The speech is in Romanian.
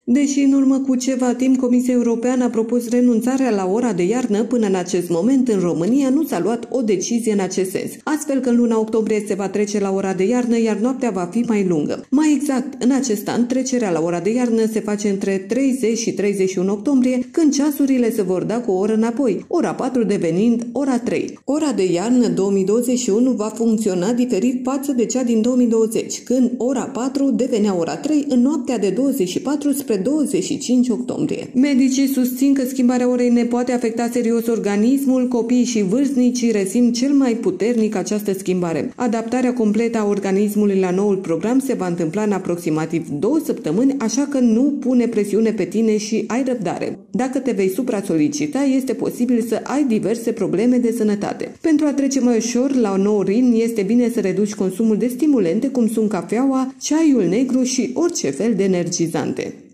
Deși în urmă cu ceva timp Comisia Europeană a propus renunțarea la ora de iarnă, până în acest moment în România nu s-a luat o decizie în acest sens, astfel că în luna octombrie se va trece la ora de iarnă, iar noaptea va fi mai lungă. Mai exact, în acest an, trecerea la ora de iarnă se face între 30 și 31 octombrie, când ceasurile se vor da cu o oră înapoi, ora 4 devenind ora 3. Ora de iarnă 2021 va funcționa diferit față de cea din 2020, când ora 4 devenea ora 3 în noaptea de 24 spre 25 octombrie. Medicii susțin că schimbarea orei ne poate afecta serios organismul, copiii și vârstnicii resimt cel mai puternic această schimbare. Adaptarea completă a organismului la noul program se va întâmpla în aproximativ 2 săptămâni, așa că nu pune presiune pe tine și ai răbdare. Dacă te vei supra-solicita, este posibil să ai diverse probleme de sănătate. Pentru a trece mai ușor la un nou ritm, este bine să reduci consumul de stimulente, cum sunt cafeaua, ceaiul negru și orice fel de energizante.